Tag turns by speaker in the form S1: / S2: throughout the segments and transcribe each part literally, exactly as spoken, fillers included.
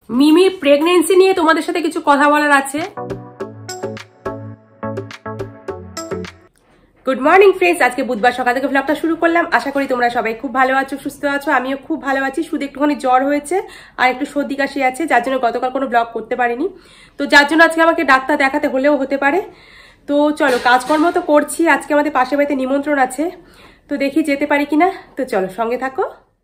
S1: মিমির প্রেগনেন্সি নিয়ে তোমাদের সাথে কিছু কথা বলার আছে। গুড মর্নিং ফ্রেন্ডস, আজকে বুধবার সকাল থেকে ব্লগটা শুরু করলাম। আশা করি তোমরা সবাই খুব ভালো আছো, সুস্থ আছো। আমিও খুব ভালো আছি, শুধু একটুখানি জ্বর হয়েছে আর একটু সর্দি কাশি আছে, যার জন্য গতকাল কোনো ব্লগ করতে পারিনি। তো যার জন্য আজকে আমাকে ডাক্তার দেখাতে হলেও হতে পারে। তো চলো, কাজকর্ম তো করছি। আজকে আমাদের পাশের বাড়িতে নিমন্ত্রণ আছে, তো দেখি যেতে পারি কিনা। তো চলো, সঙ্গে থাকো।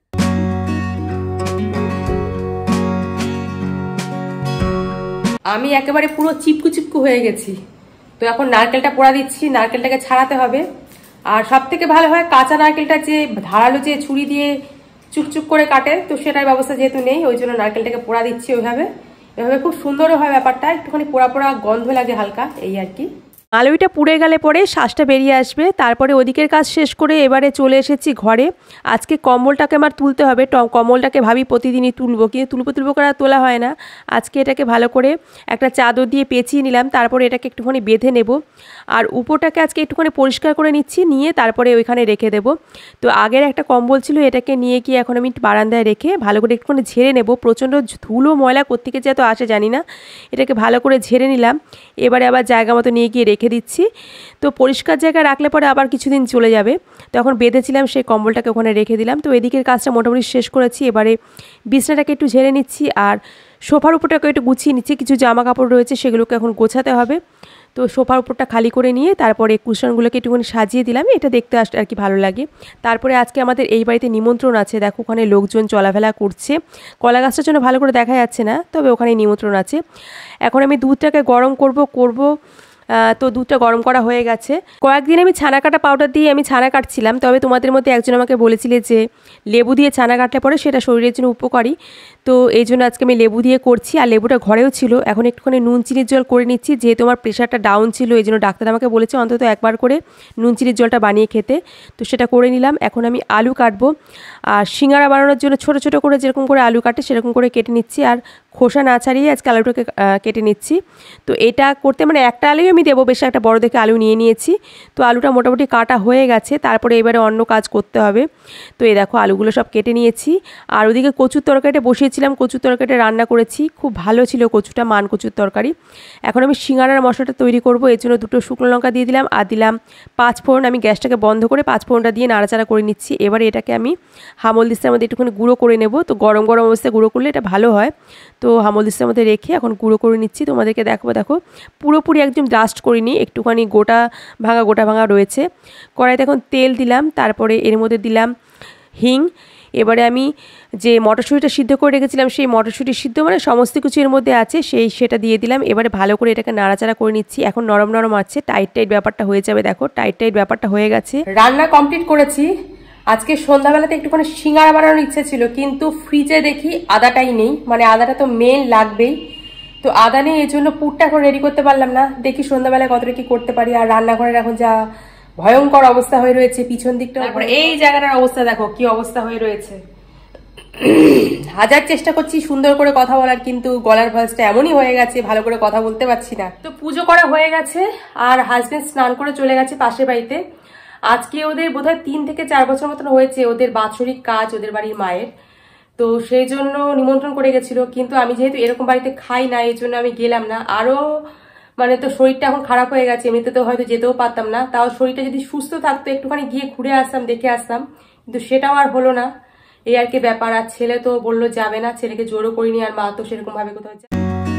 S1: আমি একেবারে পুরো চিপকু চিপকু হয়ে গেছি। তো এখন নারকেলটা পোড়া দিচ্ছি, নারকেলটাকে ছাড়াতে হবে। আর সব থেকে ভালো হয় কাঁচা নারকেলটা যে ধারালো যে ছুরি দিয়ে চুকচুক করে কাটে, তো সেটার ব্যবস্থা যেহেতু নেই, ওই জন্য নারকেলটাকে পোড়া দিচ্ছি ওইভাবে। এভাবে খুব সুন্দরও হয় ব্যাপারটা, একটুখানি পোড়া পোড়া গন্ধ লাগে হালকা, এই আর কি। মালবিটা পুড়ে গেলে পরে শ্বাসটা বেরিয়ে আসবে। তারপরে ওদিকের কাজ শেষ করে এবারে চলে এসেছি ঘরে। আজকে কম্বলটাকে আমার তুলতে হবে। কম্বলটাকে ভাবি প্রতিদিনই তুলবো, কিন্তু তুলবো তুলবো করে তোলা হয় না। আজকে এটাকে ভালো করে একটা চাদর দিয়ে পেঁচিয়ে নিলাম, তারপরে এটাকে একটুখানি বেঁধে নেব। আর উপরটাকে আজকে একটুখানি পরিষ্কার করে নিচ্ছি, নিয়ে তারপরে ওইখানে রেখে দেব। তো আগের একটা কম্বল ছিল, এটাকে নিয়ে গিয়ে এখন আমি বারান্দায় রেখে ভালো করে একটুখানি ঝেড়ে নেব। প্রচণ্ড ধুলো ময়লা কোত্থেকে যে এত আসে জানি না। এটাকে ভালো করে ঝেড়ে নিলাম। এবারে আবার জায়গা মতো নিয়ে গিয়ে রেখে দিচ্ছি। তো পরিষ্কার জায়গায় রাখলে পরে আবার কিছুদিন চলে যাবে। তখন বেঁধেছিলাম সেই কম্বলটাকে ওখানে রেখে দিলাম। তো এদিকের কাজটা মোটামুটি শেষ করেছি। এবারে বিছনাটাকে একটু ঝেড়ে নিচ্ছি, আর সোফার উপরটাকে একটু গুছিয়ে নিচ্ছি। কিছু জামা কাপড় রয়েছে, সেগুলোকে এখন গোছাতে হবে। তো সোফার উপরটা খালি করে নিয়ে তারপরে কুশনগুলোকে একটুখানি সাজিয়ে দিলাম, এটা দেখতে আসতে আর কি ভালো লাগে। তারপরে আজকে আমাদের এই বাড়িতে নিমন্ত্রণ আছে। দেখো ওখানে লোকজন চলাফেরা করছে। কলা গাছটার জন্য ভালো করে দেখা যাচ্ছে না, তবে ওখানে নিমন্ত্রণ আছে। এখন আমি দুধটাকে গরম করব করব তো দুধটা গরম করা হয়ে গেছে। কয়েকদিন আমি ছানা কাটা পাউডার দিয়ে আমি ছানা কাটছিলাম, তবে তোমাদের মধ্যে একজন আমাকে বলেছিলে যে লেবু দিয়ে ছানা কাটলে পরে সেটা শরীরের জন্য উপকারী। তো এই জন্য আজকে আমি লেবু দিয়ে করছি। আর লেবুটা ঘরেও ছিল। এখন একটুখানি নুন চিনির জল করে নিচ্ছি, যেহেতু আমার প্রেশারটা ডাউন ছিল, এই জন্য ডাক্তার আমাকে বলেছে অন্তত একবার করে নুন চিনির জলটা বানিয়ে খেতে। তো সেটা করে নিলাম। এখন আমি আলু কাটবো, আর সিঙ্গারা বানানোর জন্য ছোটো ছোটো করে যেরকম করে আলু কাটে সেরকম করে কেটে নিচ্ছি। আর খোসা না ছাড়িয়ে আজকে আলুটাকে কেটে নিচ্ছি। তো এটা করতে মানে একটা আলুই আমি দেবো, বেশ একটা বড় দেখে আলু নিয়ে নিয়েছি। তো আলুটা মোটামুটি কাটা হয়ে গেছে, তারপরে এবারে অন্য কাজ করতে হবে। তো এই দেখো আলুগুলো সব কেটে নিয়েছি। আর ওদিকে কচুর তরকারিটা বসিয়েছিলাম, কচুর তরকারিটা রান্না করেছি, খুব ভালো ছিল কচুটা, মান কচুর তরকারি। এখন আমি সিঙ্গারার মশলাটা তৈরি করব, এর জন্য দুটো শুকনো লঙ্কা দিয়ে দিলাম, আর দিলাম পাঁচ ফোড়ন। আমি গ্যাসটাকে বন্ধ করে পাঁচ ফোড়নটা দিয়ে নাড়াচাড়া করে নিচ্ছি। এবারে এটাকে আমি হামল দিস্তার মধ্যে একটুখানি গুঁড়ো করে নেব। তো গরম গরম অবস্থায় গুঁড়ো করলে এটা ভালো হয়। তো হামল দিস্তার মধ্যে রেখে এখন গুঁড়ো করে নিচ্ছি। তোমাদেরকে দেখো দেখো পুরোপুরি একদম ডাস্ট করিনি, একটুখানি গোটা ভাঙা গোটা ভাঙা রয়েছে। কড়াইতে এখন তেল দিলাম, তারপরে এর মধ্যে দিলাম হিং। এবারে আমি যে মটরশুঁটিটা সিদ্ধ করে রেখেছিলাম, সেই মটরশুঁটি সিদ্ধ মানে সমস্ত কিছু এর মধ্যে আছে, সেই সেটা দিয়ে দিলাম। এবারে ভালো করে এটাকে নাড়াচাড়া করে নিচ্ছি। এখন নরম নরম আছে, টাইট টাইট ব্যাপারটা হয়ে যাবে। দেখো টাইট টাইট ব্যাপারটা হয়ে গেছে। রান্না কমপ্লিট করেছি। আজকে সন্ধ্যাবেলাতে একটুখানি সিঙ্গারা বানানোর ইচ্ছে ছিল, কিন্তু ফ্রিজে দেখি আদাটাই নেই, মানে আদাটা তো মেন লাগবেই। তো আদা নেই, এই জন্য পুরটা এখন রেডি করতে পারলাম না। দেখি সন্ধ্যাবেলায় কতটা কি করতে পারি। আর রান্নাঘরের এখন যা ভয়ঙ্কর অবস্থা হয়ে রয়েছে, পিছন দিকটা, তারপরে এই জায়গাটার অবস্থা দেখো কি অবস্থা হয়ে রয়েছে। হাজার চেষ্টা করছি সুন্দর করে কথা বলার, কিন্তু গলার ভয়েসটা এমনই হয়ে গেছে, ভালো করে কথা বলতে পারছি না। তো পুজো করা হয়ে গেছে, আর হাজবেন্ড স্নান করে চলে গেছে পাশের বাড়িতে। আজকে ওদের বোধহয় তিন থেকে চার বছর মতন হয়েছে ওদের বাৎসরিক কাজ, ওদের বাড়ির মায়ের। তো সেই জন্য নিমন্ত্রণ করে গেছিল, কিন্তু আমি যেহেতু এরকম বাড়িতে খাই না, এই জন্য আমি গেলাম না। আরো মানে তো শরীরটা এখন খারাপ হয়ে গেছে, এমনিতে তো হয়তো যেতেও পারতাম না। তাও শরীরটা যদি সুস্থ থাকতো একটুখানি গিয়ে ঘুরে আসতাম, দেখে আসতাম, কিন্তু সেটাও আর হলো না। এই আর কি ব্যাপার। আর ছেলে তো বললো যাবে না, ছেলেকে জোরও করিনি, আর মা তো সেরকম ভাবে কোথাও যায়।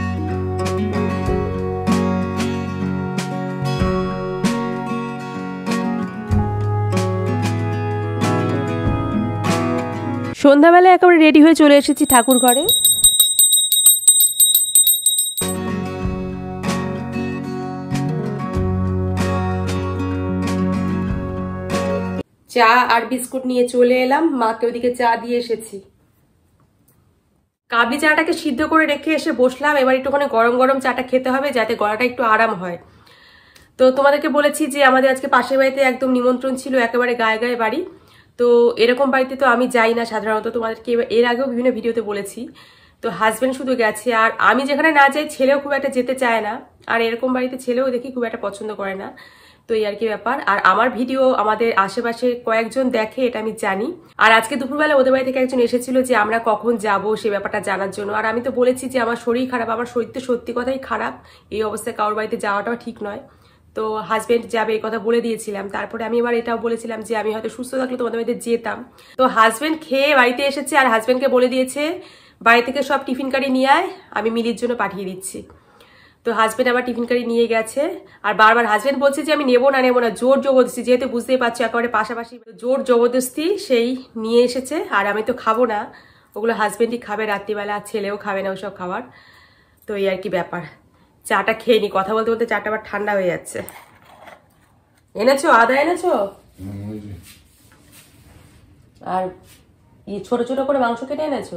S1: সন্ধ্যাবেলায় একেবারে রেডি হয়ে চলে এসেছি ঠাকুর ঘরে। চা আর বিস্কুট নিয়ে চলে এলাম, মাকে ওদিকে চা দিয়ে এসেছি। কাবলি চাটাকে সিদ্ধ করে রেখে এসে বসলাম। এবার একটুখানি গরম গরম চাটা খেতে হবে, যাতে গলাটা একটু আরাম হয়। তো তোমাদেরকে বলেছি যে আমাদের আজকে পাশের বাড়িতে একদম নিমন্ত্রণ ছিল, একেবারে গায়ে গায়ে বাড়ি। তো এরকম বাড়িতে তো আমি যাই না সাধারণত, তোমাদেরকে এর আগেও বিভিন্ন ভিডিওতে বলেছি। তো হাজবেন্ড শুধু গেছে, আর আমি যেখানে না যাই ছেলেও খুব একটা যেতে চায় না। আর এরকম বাড়িতে ছেলেও দেখি খুব একটা পছন্দ করে না। তো এই আর কি ব্যাপার। আর আমার ভিডিও আমাদের আশেপাশে কয়েকজন দেখে, এটা আমি জানি। আর আজকে দুপুরবেলা ওদের বাড়ি থেকে একজন এসেছিল যে আমরা কখন যাব সে ব্যাপারটা জানার জন্য। আর আমি তো বলেছি যে আমার শরীর খারাপ, আমার শরীর তো সত্যি কথাই খারাপ, এই অবস্থায় কারোর বাড়িতে যাওয়াটাও ঠিক নয়। তো হাজবেন্ড যাবে এই কথা বলে দিয়েছিলাম। তারপরে আমি এবার এটাও বলেছিলাম যে আমি হয়তো সুস্থ থাকলে তোমাদের বাড়িতে যেতাম। তো হাজবেন্ড খেয়ে বাড়িতে এসেছে আর হাজবেন্ডকে বলে দিয়েছে বাড়ি থেকে সব টিফিন কারি নিয়ে আয়, আমি মিলির জন্য পাঠিয়ে দিচ্ছি। তো হাজবেন্ড আবার টিফিন কারি নিয়ে গেছে। আর বারবার হাজবেন্ড বলছে যে আমি নেবো না নেবো না, জোর জবরদস্তি, যেহেতু বুঝতেই পারছো একেবারে পাশাপাশি, জোর জবরদস্তি সেই নিয়ে এসেছে। আর আমি তো খাবো না, ওগুলো হাজবেন্ডই খাবে রাত্রিবেলা, ছেলেও খাবে না ওসব খাবার। তো এই আর কি ব্যাপার। চাটা খেয়ে নি, কথা বলতে বলতে চাটা আবার ঠান্ডা হয়ে যাচ্ছে। এনেছো আদা এনেছো? আর ছোট ছোট করে মাংস কেটে এনেছো?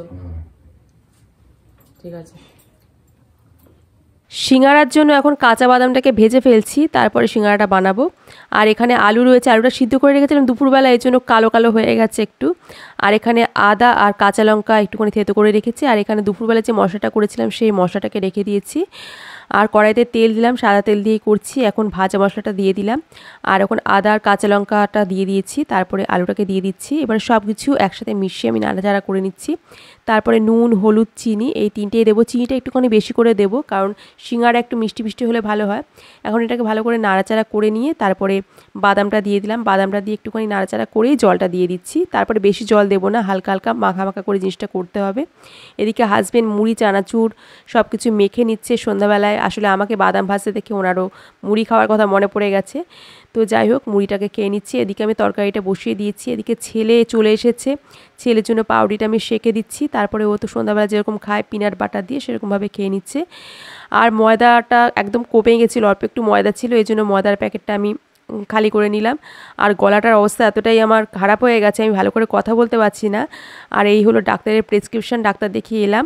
S1: ঠিক আছে। সিঙ্গারার জন্য এখন কাঁচা বাদামটাকে ভেজে ফেলছি, তারপরে সিঙ্গারাটা বানাবো। আর এখানে আলু রয়েছে, আলুটা সিদ্ধ করে রেখেছিলাম দুপুরবেলা, এই জন্য কালো কালো হয়ে গেছে একটু। আর এখানে আদা আর কাঁচা লঙ্কা একটুখানি থেতো করে রেখেছি। আর এখানে দুপুরবেলা যে মশলাটা করেছিলাম সেই মশলাটাকে রেখে দিয়েছি। আর কড়াইতে তেল দিলাম, সাদা তেল দিয়েই করছি। এখন ভাজা মশলাটা দিয়ে দিলাম, আর এখন আদা আর কাঁচা লঙ্কাটা দিয়ে দিয়েছি, তারপরে আলুটাকে দিয়ে দিচ্ছি। এবার সব কিছু একসাথে মিশিয়ে আমি নাড়াচাড়া করে নিচ্ছি। তারপরে নুন, হলুদ, চিনি এই তিনটেই দেবো। চিনিটা একটুখানি বেশি করে দেবো, কারণ সিঙ্গারা একটু মিষ্টি মিষ্টি হলে ভালো হয়। এখন এটাকে ভালো করে নাড়াচাড়া করে নিয়ে তারপরে বাদামটা দিয়ে দিলাম। বাদামটা দিয়ে একটুখানি নাড়াচাড়া করেই জলটা দিয়ে দিচ্ছি। তারপরে বেশি জল দেবো না, হালকা হালকা মাখা মাখা করে জিনিসটা করতে হবে। এদিকে হাজবেন্ড মুড়ি, চানাচুর সব কিছু মেখে নিচ্ছে সন্ধ্যাবেলায়। আসলে আমাকে বাদাম ভাজতে দেখে ওনারও মুড়ি খাওয়ার কথা মনে পড়ে গেছে। তো যাই হোক, মুড়িটাকে খেয়ে নিচ্ছি। এদিকে আমি তরকারিটা বসিয়ে দিয়েছি। এদিকে ছেলে চলে এসেছে, ছেলের জন্য পাউরুটিটা আমি সেঁকে দিচ্ছি। তারপরে ও তো সন্ধ্যাবেলা যেরকম খায় পিনাট বাটার দিয়ে, সেরকমভাবে খেয়ে নিচ্ছে। আর ময়দাটা একদম কমে গেছিলো, অল্প একটু ময়দা ছিল, এই জন্য ময়দার প্যাকেটটা আমি খালি করে নিলাম। আর গলাটার অবস্থা এতটাই আমার খারাপ হয়ে গেছে, আমি ভালো করে কথা বলতে পারছি না। আর এই হলো ডাক্তারের প্রেসক্রিপশন, ডাক্তার দেখিয়ে এলাম।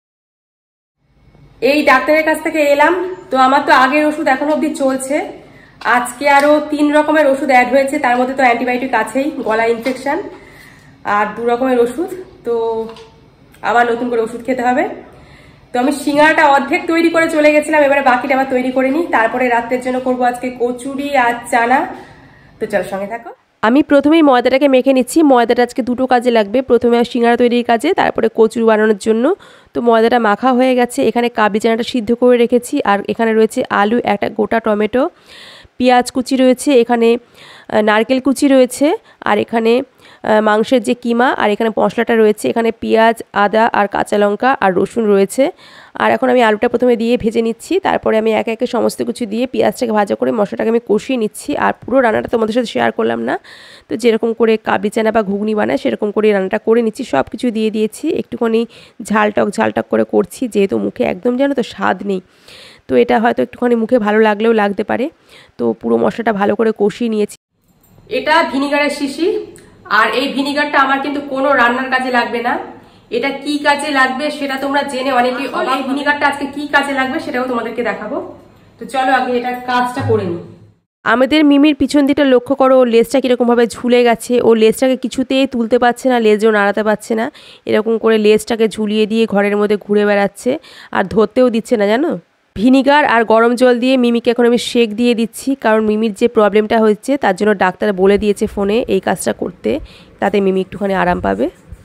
S1: এই ডাক্তারের কাছ থেকে এলাম। তো আমার তো আগের ওষুধ এখনো অবধি চলছে, আজকে আরো তিন রকমের ওষুধ অ্যাড হয়েছে। তার মধ্যে তো অ্যান্টিবায়োটিক আছেই, গলা ইনফেকশন আর দু রকমের ওষুধ। তো আবার নতুন করে ওষুধ খেতে হবে। তো আমি সিঙ্গারাটা অর্ধেক তৈরি করে চলে গেছিলাম, এবারে বাকিটা আবার তৈরি করে নিই। তারপরে রাত্রের জন্য করবো আজকে কচুরি আর চানা। তো চল সঙ্গে থাকো। আমি প্রথমেই ময়দাটাকে মেখে নিচ্ছি। ময়দাটা আজকে দুটো কাজে লাগবে, প্রথমে সিঙ্গারা তৈরির কাজে, তারপরে কচুরি বানানোর জন্য। তো ময়দাটা মাখা হয়ে গেছে। এখানে কাবলি চানাটা সিদ্ধ করে রেখেছি। আর এখানে রয়েছে আলু, একটা গোটা টমেটো, পেঁয়াজ কুচি রয়েছে, এখানে নারকেল কুচি রয়েছে, আর এখানে মাংসের যে কিমা, আর এখানে মশলাটা রয়েছে। এখানে পেঁয়াজ, আদা আর কাঁচা লঙ্কা আর রসুন রয়েছে। আর এখন আমি আলুটা প্রথমে দিয়ে ভেজে নিচ্ছি, তারপরে আমি একে একে সমস্ত কিছু দিয়ে পেঁয়াজটাকে ভাজা করে মশলাটাকে আমি কষিয়ে নিচ্ছি। আর পুরো রান্নাটা তোমাদের সাথে শেয়ার করলাম না, তো যেরকম করে কাবলি চানা বা ঘুগনি বানায় সেরকম করে রান্নাটা করে নিচ্ছি। সব কিছু দিয়ে দিয়েছি, একটুখানি ঝালটক ঝালটক করে করছি, যেহেতু মুখে একদম যেন তো স্বাদ নেই। তো এটা হয়তো একটুখানি মুখে ভালো লাগলেও লাগতে পারে। তো পুরো মশলাটা ভালো করে কষিয়ে নিয়েছি। এটা ভিনিগারের শিশি, আর এই ভিনিগারটা আমার কিন্তু কোনো রান্নার কাজে লাগবে না। এটা কি কাজে লাগবে সেটা তোমরা জেনে অনেকেই অবাক। এই ভিনিগারটা আজকে কি কাজে লাগবে সেটাও তোমাদেরকে দেখাবো। তো চলো আগে এটার কাজটা করে নিই। আমাদের মিমির পিছন দিকটা লক্ষ্য করো, ওর লেজটা কীরকমভাবে ঝুলে গেছে। ও লেজটাকে কিছুতেই তুলতে পারছে না, লেজও নাড়াতে পারছে না। এরকম করে লেজটাকে ঝুলিয়ে দিয়ে ঘরের মধ্যে ঘুরে বেড়াচ্ছে, আর ধরতেও দিচ্ছে না জানো। ভিনিগার আর গরম জল দিয়ে মিমিকে এখন আমি শেক দিয়ে দিচ্ছি, কারণ মিমির যে প্রবলেমটা হচ্ছে তার জন্য ডাক্তার বলে দিয়েছে ফোনে এই কাজটা করতে, তাতে মিমি একটুখানি আরাম পাবে।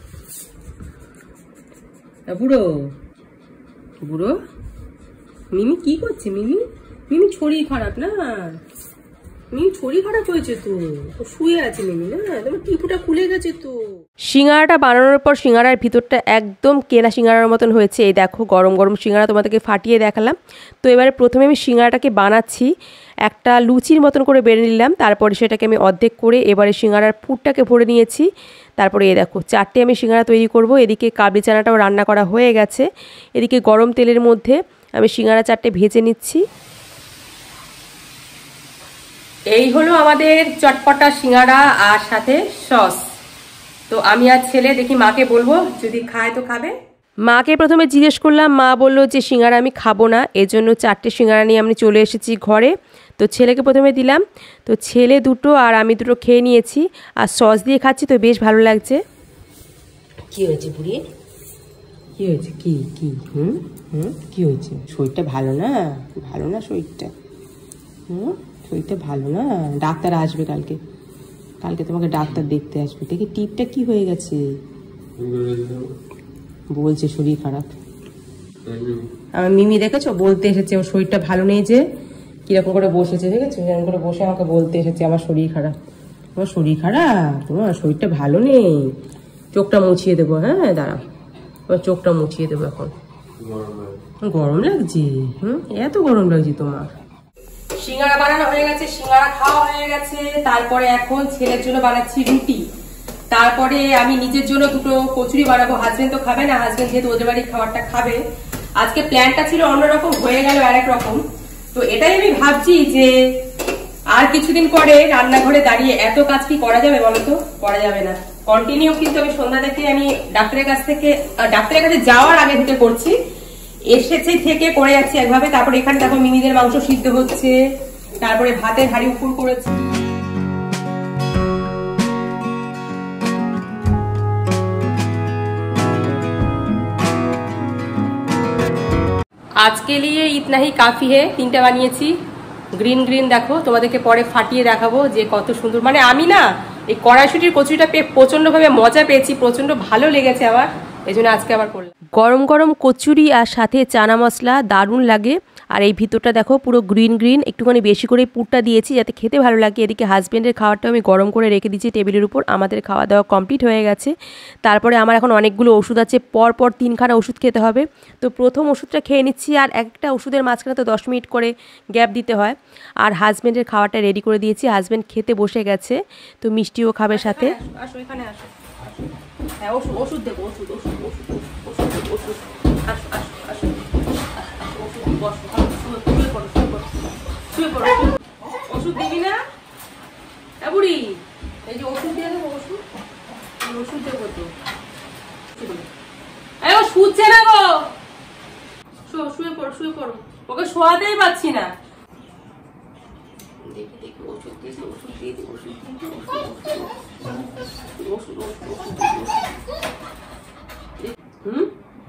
S1: বুড়ো বুড়ো মিমি কি করছে? মিমি মিমি শরীর খারাপ না? মিমি শরীর খারাপ হয়েছে তো, শুয়ে আছে মিমি না, তোমার টিপুটা খুলে গেছে তো। সিঙ্গারাটা বানানোর পর সিঙ্গারার ভিতরটা একদম কেনা সিঙ্গারার মতন হয়েছে। এই দেখো গরম গরম সিঙ্গারা তোমাদেরকে ফাটিয়ে দেখালাম। তো এবারে প্রথমে আমি সিঙ্গারাটাকে বানাচ্ছি, একটা লুচির মতন করে বেড়ে নিলাম, তারপরে সেটাকে আমি অর্ধেক করে এবারে সিঙ্গারার পুরটাকে ভরে নিয়েছি। তারপরে এই দেখো চারটে আমি সিঙ্গারা তৈরি করব। এদিকে কাবলি চানাটাও রান্না করা হয়ে গেছে। এদিকে গরম তেলের মধ্যে আমি সিঙ্গারা চারটে ভেজে নিচ্ছি। এই হলো আমাদের চটপটা সিঙ্গারা আর সাথে সস। তো আমি আর ছেলে দেখি মাকে বলবো, যদি খায় তো খাবে। মাকে প্রথমে জিজ্ঞেস করলাম, মা বলল যে সিঙ্গারা আমি খাবো না, এজন্য চারটে সিঙ্গারা নিয়ে আমি চলে এসেছি ঘরে। তো ছেলেকে প্রথমে দিলাম, তো ছেলে দুটো আর আমি দুটো খেয়ে নিয়েছি, আর সস দিয়ে খাচ্ছি, তো বেশ ভালো লাগছে। কি হয়েছে বুড়ি? কি হয়েছে? কি কি হুম হুম কি হয়েছে? শরীরটা ভালো না? ভালো না শরীরটা? হুম, শরীরটা ভালো না, ডাক্তার আসবে কালকে, কালকে তোমাকে ডাক্তার দেখতে আসবে। দেখি টিপটা কি হয়ে গেছে, বলছে শরীর খারাপ। আমার মিমি দেখেছো বলতে এসেছে ওর শরীরটা ভালো নেই, যে কিরকম করে বসেছে দেখেছো, এরকম করে বসে আমাকে বলতে এসেছে আমার শরীর খারাপ। তোমার শরীর খারাপ, তোমার শরীরটা ভালো নেই, চোখটা মুছিয়ে দেবো। হ্যাঁ দাঁড়াও, তোমার চোখটা মুছিয়ে দেবো। এখন গরম লাগছে? হুম, এত গরম লাগছে তোমার? সিঙ্গারা বানানো হয়ে গেছে, সিঙ্গারা খাওয়া হয়ে গেছে। তারপরে এখন ছেলের জন্য বানাচ্ছি রুটি। তারপরে আমি নিজের জন্য দুটো কচুরি বানাবো। হাজবেন্ড তো খাবে না, হাজবেন্ড যেহেতু ওদের বাড়ির খাবারটা খাবে। আজকে প্ল্যানটা ছিল অন্যরকম, হয়ে গেল আরেক রকম। তো এটাই আমি ভাবছি যে আর কিছুদিন পরে রান্নাঘরে দাঁড়িয়ে এত কাজ কি করা যাবে বলতো? করা যাবে না। কন্টিনিউ কিন্তু আমি সন্ধ্যা থেকে আমি ডাক্তারের কাছ থেকে ডাক্তারের কাছে যাওয়ার আগে থেকে করছি, এসেছে থেকে করে যাচ্ছি একভাবে। তারপরে এখানে দেখো মিমিদের মাংস সিদ্ধ হচ্ছে, তারপরে ভাতের হাঁড়ি উপর করেছি। আজকে লিয়ে ইতনা হি কাফি হে, তিনটা বানিয়েছি। গ্রিন গ্রিন দেখো, তোমাদেরকে পরে ফাটিয়ে দেখাবো যে কত সুন্দর। মানে আমি না এই কড়াইশুটির কচুরিটা পেয়ে প্রচন্ড ভাবে মজা পেয়েছি, প্রচন্ড ভালো লেগেছে আমার, এই জন্য আজকে আবার করলাম। গরম গরম কচুরি আর সাথে চানা মশলা দারুণ লাগে। আর এই ভিতরটা দেখো পুরো গ্রিন গ্রিন, একটুখানি বেশি করে পুরটা দিয়েছি যাতে খেতে ভালো লাগে। এদিকে হাজব্যান্ডের খাবারটাও আমি গরম করে রেখে দিয়েছি টেবিলের উপর। আমাদের খাওয়া দাওয়া কমপ্লিট হয়ে গেছে। তারপরে আমার এখন অনেকগুলো ওষুধ আছে, পর পর তিনখানা ওষুধ খেতে হবে। তো প্রথম ওষুধটা খেয়ে নিচ্ছি, আর একটা ওষুধের মাঝখানে তো দশ মিনিট করে গ্যাপ দিতে হয়। আর হাজব্যান্ডের খাবারটা রেডি করে দিয়েছি, হাজব্যান্ড খেতে বসে গেছে, তো মিষ্টিও খাবে সাথে। আসো এখানে আসো, হ্যাঁ ওষুধ ওষুধ দেবো, ওষুধ ওষুধ ওষুধ ওষুধ ওষুধ আসো আসো আসো ওষুধ বসো, শুয়ে পড়ো শুয়ে পড়ো শুয়ে পড়ো। ওষুধ দিবি না বুড়ি? এই যে ওষুধ দিয়ে দেবো, ওষুধ ওষুধ দেবো তো। ও শুচ্ছে না গো, শুয়ে পড়ো শুয়ে পড়ো, ওকে শোয়াতেই পাচ্ছি না। দেখি দেখি ওষুধ দিয়েছি, ওষুধ দিয়ে দিই, ওষুধ দিয়ে দিই, ওষুধ ওষুধ ওষুধ হুম।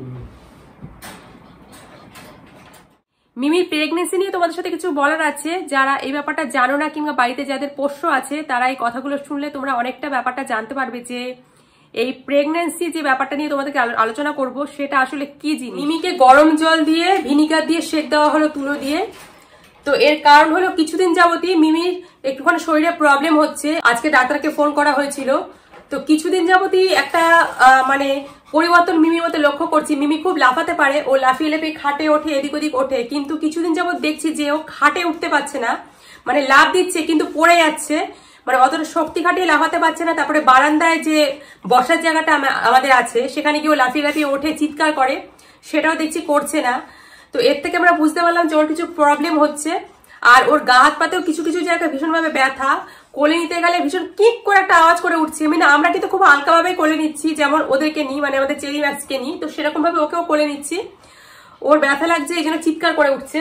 S1: মিমির প্রেগনেন্সি নিয়ে তোমাদের সাথে কিছু বলার আছে। যারা এই ব্যাপারটা জানো না কিংবা বাড়িতে যাদের পোষ্য আছে, তারা এই কথাগুলো শুনলে তোমরা অনেকটা ব্যাপারটা জানতে পারবে যে এই প্রেগনেন্সি যে ব্যাপারটা নিয়ে তোমাদেরকে আলোচনা করব সেটা আসলে কি জিনিস। মিমিকে গরম জল দিয়ে ভিনিগার দিয়ে সেক দেওয়া হলো তুলো দিয়ে। তো এর কারণ হলো কিছুদিন যাবতই মিমির একটুখানি শরীরে প্রবলেম হচ্ছে। আজকে ডাক্তারকে ফোন করা হয়েছিল। তো কিছুদিন যাবতই একটা মানে পরিবর্তন মিমির মধ্যে লক্ষ্য করছি। মিমি খুব লাফাতে পারে, ও লাফিয়ে লাফিয়ে খাটে ওঠে, এদিক ওদিক ওঠে, কিন্তু কিছুদিন যাবত দেখছি যে ও খাটে উঠতে পারছে না। মানে লাফ দিচ্ছে কিন্তু পড়ে যাচ্ছে, মানে অতটা শক্তি খাটিয়ে লাফাতে পারছে না। তারপরে বারান্দায় যে বসার জায়গাটা আমাদের আছে সেখানে গিয়ে ও লাফিয়ে লাফিয়ে ওঠে, চিৎকার করে, সেটাও দেখছি করছে না। তো এর থেকে আমরা বুঝতে পারলাম যে ওর কিছু প্রবলেম হচ্ছে। আর ওর গা হাত পাতেও কিছু কিছু জায়গায় ভীষণভাবে ব্যথা, কোলে নিতে গেলে ভীষণ কিক করে একটা আওয়াজ করে উঠছে। মানে আমরা কিন্তু খুব হালকাভাবে কোলে নিচ্ছি, যেমন ওদেরকে নিই, মানে আমাদের চেরি ম্যাক্সকে নিই, তো সেরকম ভাবে ওকেও কোলে নিচ্ছি। ওর ব্যথা লাগছে, এই জন্য চিৎকার করে উঠছে।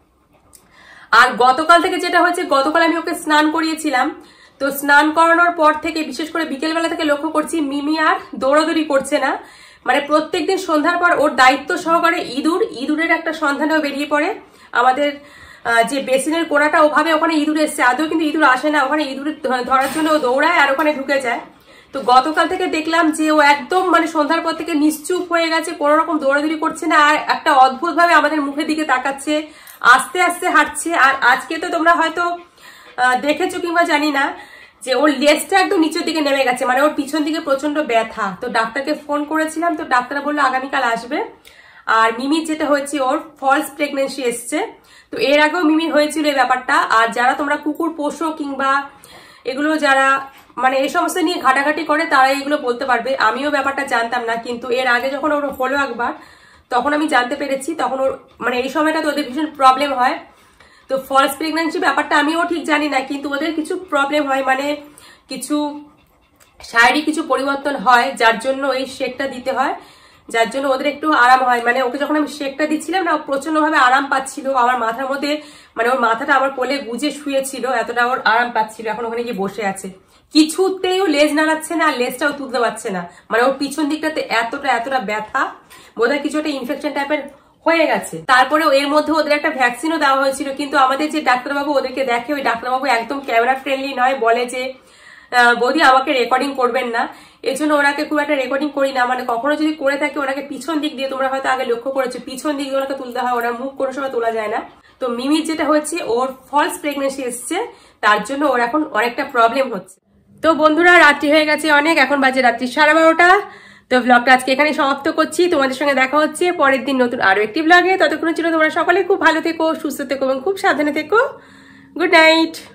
S1: আর গতকাল থেকে যেটা হয়েছে, গতকাল আমি ওকে স্নান করিয়েছিলাম। তো স্নান করানোর পর থেকে বিশেষ করে বিকেলবেলা থেকে লক্ষ্য করছি মিমি আর দৌড়াদৌড়ি করছে না। মানে প্রত্যেকদিন সন্ধ্যার পর ওর দায়িত্ব সহকারে ইঁদুর ইঁদুরের একটা সন্ধানেও বেরিয়ে পড়ে। আমাদের যে বেসিনের কোনাটা ওভাবে ওখানে ইঁদুর এসছে, আদৌ কিন্তু ইঁদুর আসে না, ওখানে ইঁদুর ধরার জন্য ও দৌড়ায় আর ওখানে ঢুকে যায়। তো গতকাল থেকে দেখলাম যে ও একদম মানে সন্ধ্যার পর থেকে নিশ্চুপ হয়ে গেছে, কোনো রকম দৌড়াদৌড়ি করছে না, আর একটা অদ্ভুত ভাবে আমাদের মুখের দিকে তাকাচ্ছে, আস্তে আস্তে হাঁটছে। আর আজকে তো তোমরা হয়তো দেখেছো কিংবা জানি না যে ওর লেজটা একদম নিচের দিকে নেমে গেছে, মানে ওর পিছন দিকে প্রচন্ড ব্যথা। তো ডাক্তারকে ফোন করেছিলাম, তো ডাক্তার বললো আগামীকাল আসবে। আর মিমির যেটা হয়েছে ওর ফলস প্রেগনেন্সি এসছে। তো এর আগেও মিমির হয়েছিল এই ব্যাপারটা। আর যারা তোমরা কুকুর পোষো কিংবা এগুলো যারা মানে এই সমস্ত নিয়ে ঘাটাঘাটি করে তারা এগুলো বলতে পারবে। আমিও ব্যাপারটা জানতাম না, কিন্তু এর আগে যখন ওর হলো একবার তখন আমি জানতে পেরেছি। তখন ওর মানে এই সময়টা তো ওদের ভীষণ প্রবলেম হয়। তো ফলস প্রেগনেন্সি ব্যাপারটা আমিও ঠিক জানি না, কিন্তু ওদের কিছু প্রবলেম হয়, মানে কিছু শারীরিক কিছু পরিবর্তন হয়, যার জন্য এই শেকটা দিতে হয়, যার জন্য ওদের একটু আরাম হয়। মানে ওকে যখন আমি শেকটা দিচ্ছিলাম না, প্রচন্ড ভাবে আরাম পাচ্ছিল। আমার মাথার মধ্যে মানে ওর মাথাটা আমার কোলে গুজে শুয়েছিল, এতটা ওর আরাম পাচ্ছিল। এখন ওখানে গিয়ে বসে আছে, কিছুতেই ও লেজ নাড়াচ্ছে না, আর লেজটাও তুলতে পারছে না। মানে ওর পিছন দিকটাতে এতটা এতটা ব্যথা, বোধহয় কিছু একটা ইনফেকশন টাইপের হয়ে গেছে। তারপরে এর মধ্যে ওদের একটা ভ্যাকসিনও দেওয়া হয়েছিল, কিন্তু আমাদের যে ডাক্তারবাবু ওদেরকে দেখে, ওই ডাক্তারবাবু একদম ক্যামেরা ফ্রেন্ডলি নয়, বলে যে বৌদি আমাকে রেকর্ডিং করবেন না, এই জন্য ওনাকে খুব একটা রেকর্ডিং করি না। মানে কখনো যদি করে থাকে ওনাকে পিছন দিক দিয়ে, তোমরা হয়তো আগে লক্ষ্য করেছো, পিছন দিক দিয়ে ওনাকে তুলতে হয়, ওনার মুখ কোনো সময় তোলা যায় না। তো মিমির যেটা হচ্ছে, ওর ফলস প্রেগনেন্সি এসছে, তার জন্য ওর এখন অনেকটা প্রবলেম হচ্ছে। তো বন্ধুরা, রাত্রি হয়ে গেছে অনেক, এখন বাজে রাত্রি সাড়ে বারোটা। তো ব্লগটা আজকে এখানে সমাপ্ত করছি। তোমাদের সঙ্গে দেখা হচ্ছে পরের দিন নতুন আরো একটি ব্লগে। ততক্ষণের জন্য তোমরা সকলে খুব ভালো থেকো, সুস্থ থেকো এবং খুব সাবধানে থেকো। Good night.